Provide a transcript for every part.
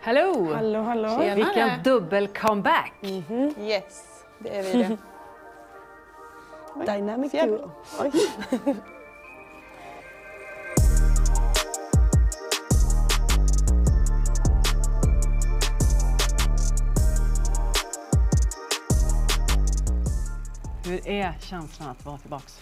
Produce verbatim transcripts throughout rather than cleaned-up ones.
Hallå! Hallå, hallå. Tjenare. Vilken dubbel comeback! Mm-hmm. Yes, det är vi det. Dynamic duo. Oj. Hur är känslan att vara tillbaks?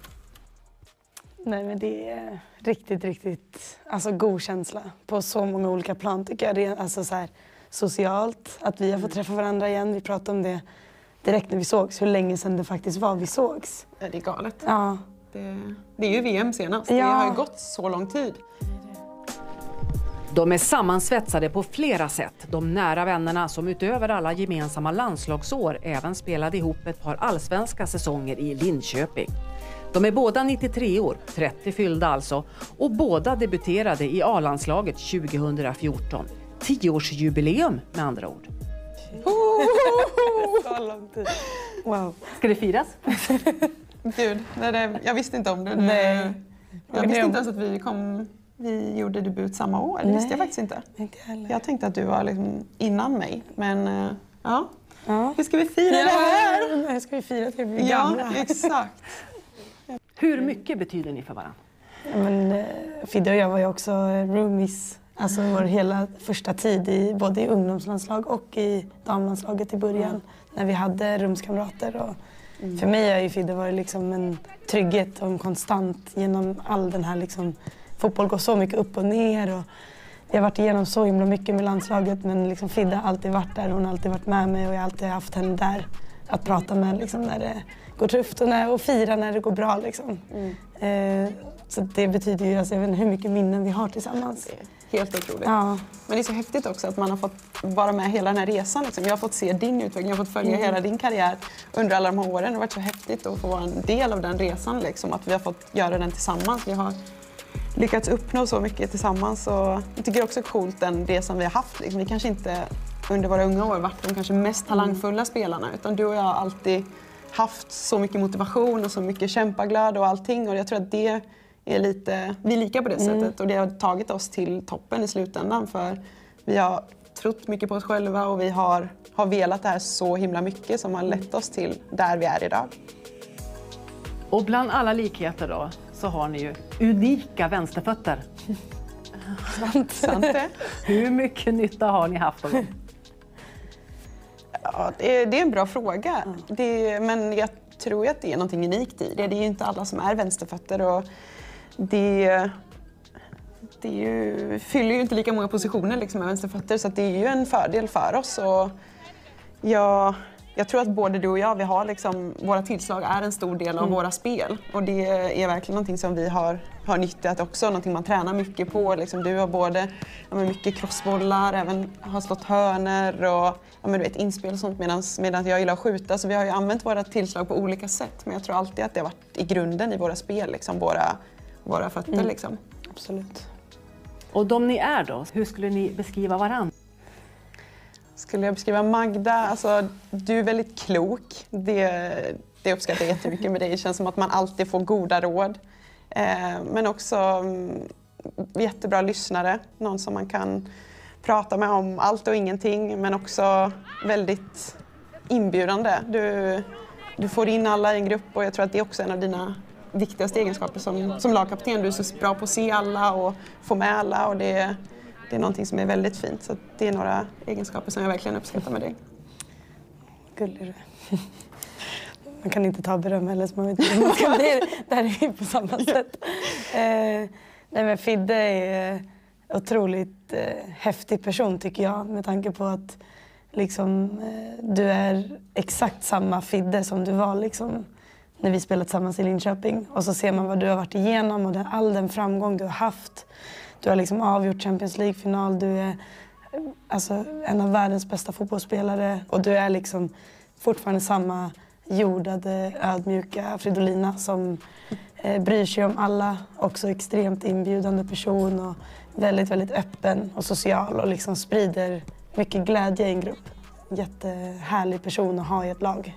Nej, men det är riktigt, riktigt alltså, god känsla på så många olika plan tycker jag. Det är, alltså, så här, socialt, att vi har fått träffa varandra igen. Vi pratade om det direkt när vi sågs, hur länge sedan det faktiskt var vi sågs. Ja, det är galet. Ja. Det, det är ju V M senast. Ja. Det har ju gått så lång tid. De är sammansvetsade på flera sätt. De nära vännerna som utöver alla gemensamma landslagsår även spelade ihop ett par allsvenska säsonger i Linköping. De är båda nittiotre år, trettio fyllda alltså, och båda debuterade i A-landslaget tjugohundrafjorton. Tioårsjubileum med andra ord. Så lång tid. Wow. Ska det firas? Gud, det det, jag visste inte om det. Nej. Jag visste inte ens att vi kom... Vi gjorde debut samma år, det visste jag faktiskt inte. Inte heller. Jag tänkte att du var liksom innan mig, men uh, ja. Ja. Hur ska vi fira ja. det här? Hur ska vi fira till vi blir Ja, gamla? exakt. Hur mycket betyder ni för varandra? Ja, men, eh, Fidde och jag var ju också roomies, alltså vår hela första tid i både i ungdomslandslag och i damlandslaget i början. Mm. När vi hade rumskamrater. Och mm. För mig har ju Fidde varit liksom en trygghet och en konstant genom all den här liksom, fotboll går så mycket upp och ner och vi har varit igenom så himla mycket med landslaget, men liksom Fidde har alltid varit där, hon har alltid varit med mig och jag har alltid haft henne där att prata med liksom, när det går tufft och, när, och fira när det går bra. Liksom. Mm. Eh, så det betyder ju, alltså, jag vet inte hur mycket minnen vi har tillsammans. Helt otroligt. Ja. Men det är så häftigt också att man har fått vara med hela den här resan. Liksom. Jag har fått se din utveckling, jag har fått följa mm. hela din karriär under alla de här åren. Det har varit så häftigt att få vara en del av den resan, liksom. Att vi har fått göra den tillsammans. Vi har lyckats uppnå så mycket tillsammans och jag tycker också coolt den resan vi har haft. Liksom. Vi kanske inte under våra unga år varit de kanske mest talangfulla mm. spelarna, utan du och jag har alltid haft så mycket motivation och så mycket kämpaglöd och allting, och jag tror att det är lite, vi är lika på det mm. sättet, och det har tagit oss till toppen i slutändan, för vi har trott mycket på oss själva och vi har, har velat det här så himla mycket som har lett oss till där vi är idag. Och bland alla likheter då så har ni ju unika vänsterfötter. Sant. Sant det. Hur mycket nytta har ni haft av dem? Ja, det är, det är en bra fråga. Mm. Det, men jag tror att det är något unikt i det. Det är ju inte alla som är vänsterfötter. Och det, det är ju, fyller ju inte lika många positioner liksom, med vänsterfötter. Så att det är ju en fördel för oss. Och jag, jag tror att både du och jag, vi har liksom, våra tillslag är en stor del av mm. våra spel. Och det är verkligen någonting som vi har, har nyttjat också. Någonting man tränar mycket på. Liksom, du har både ja, mycket crossbollar, även har slått hörner och ja, men du vet, inspel och sånt, medan jag gillar att skjuta. Så vi har ju använt våra tillslag på olika sätt. Men jag tror alltid att det har varit i grunden i våra spel, liksom, våra, våra fötter. Mm. Liksom. Absolut. Och de ni är då, hur skulle ni beskriva varann? Skulle jag beskriva Magda, alltså du är väldigt klok. Det, det uppskattar jag jättemycket med dig. Det känns som att man alltid får goda råd. Eh, men också mm, jättebra lyssnare. Någon som man kan prata med om allt och ingenting, men också väldigt inbjudande. Du, du får in alla i en grupp, och jag tror att det är också en av dina viktigaste egenskaper som, som lagkapten. Du är så bra på att se alla och få med alla, och det, det är någonting som är väldigt fint. Så det är några egenskaper som jag verkligen uppskattar med dig. Gullig du. Man kan inte ta beröm heller, så man vet inte. Man ska bli där är vi på samma sätt. Eh, nej, men Fidde är otroligt eh, häftig person tycker jag, med tanke på att liksom, eh, du är exakt samma Fidde som du var liksom, när vi spelade tillsammans i Linköping. Och så ser man vad du har varit igenom och den, all den framgång du har haft. Du har liksom avgjort Champions League-final, du är alltså, en av världens bästa fotbollsspelare, och du är liksom fortfarande samma jordade, ödmjuka Fridolina som eh, bryr sig om alla, också extremt inbjudande person och väldigt, väldigt öppen och social och liksom sprider mycket glädje i en grupp. Jättehärlig person att ha i ett lag.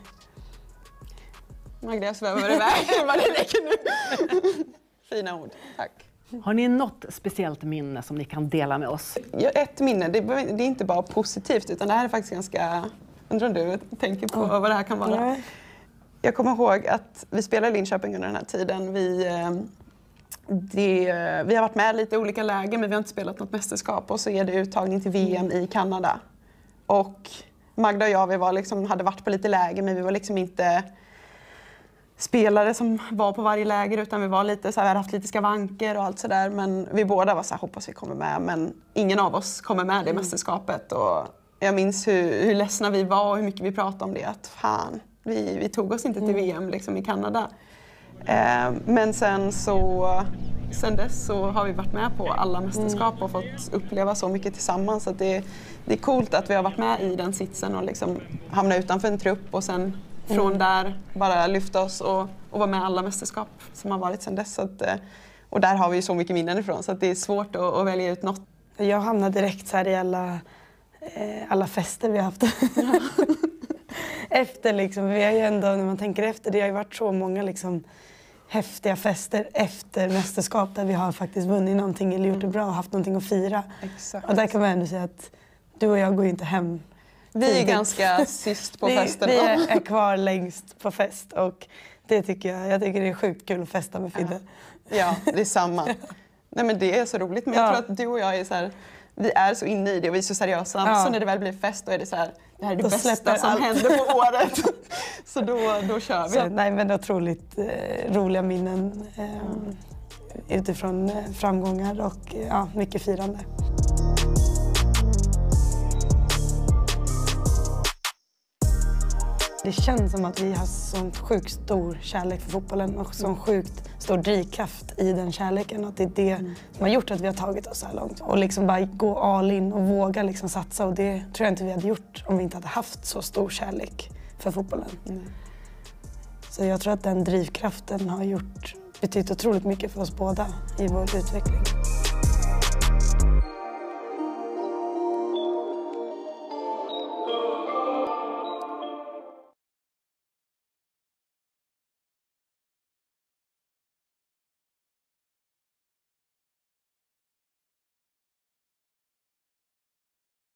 Magda, jag svävar iväg vad det räcker nu. Fina ord, tack. Har ni något speciellt minne som ni kan dela med oss? Ja, ett minne, det, det är inte bara positivt utan det här är faktiskt ganska... Undrar om du tänker på oh. vad det här kan vara? Nej. Jag kommer ihåg att vi spelade i Linköping under den här tiden. Vi, det, vi har varit med i lite olika läger men vi har inte spelat något mästerskap och så är det uttagning till V M i Kanada. Och Magda och jag vi var liksom, hade varit på lite läger men vi var liksom inte spelare som var på varje läger utan vi var lite så här, vi hade haft lite skavanker och allt sådär men vi båda var så här, hoppas vi kommer med men ingen av oss kommer med i mm. mästerskapet och jag minns hur, hur ledsna vi var och hur mycket vi pratade om det att fan, vi, vi tog oss inte till V M liksom, i Kanada. Eh, men sen så sen dess så har vi varit med på alla mästerskap och fått uppleva så mycket tillsammans att det, det är coolt att vi har varit med i den sitsen och liksom hamna utanför en trupp och sen från mm. där bara lyfta oss och, och vara med i alla mästerskap som har varit sedan dess. Så att, och där har vi ju så mycket minnen ifrån så att det är svårt att, att välja ut något. Jag hamnade direkt så här i alla, eh, alla fester vi har haft. efter liksom, vi har ju ändå, när man tänker efter, det har ju varit så många liksom häftiga fester efter mästerskap där vi har faktiskt vunnit någonting eller gjort det bra och haft någonting att fira. Exakt. Och där kan man ändå säga att du och jag går ju inte hem. Vi är ganska sist på vi, festen. Vi är, är kvar längst på fest och det tycker jag, jag tycker det är sjukt kul att festa med Fidde. Ja, det är samma. Nej men det är så roligt men ja. Jag tror att du och jag är så här, vi är så inne i det och vi är så seriösa. Ja. Så när det väl blir fest då är det så här, det här är det då bästa som allt. händer på året. Så då, då kör vi. Så, nej men otroligt eh, roliga minnen eh, utifrån eh, framgångar och eh, ja, mycket firande. Det känns som att vi har sån sjukt stor kärlek för fotbollen och sån sjukt stor drivkraft i den kärleken. Att det är det mm. som har gjort att vi har tagit oss så här långt. Och liksom bara gå all in och våga liksom satsa. Och det tror jag inte vi hade gjort om vi inte hade haft så stor kärlek för fotbollen. Mm. Så jag tror att den drivkraften har gjort, betytt otroligt mycket för oss båda i vår utveckling.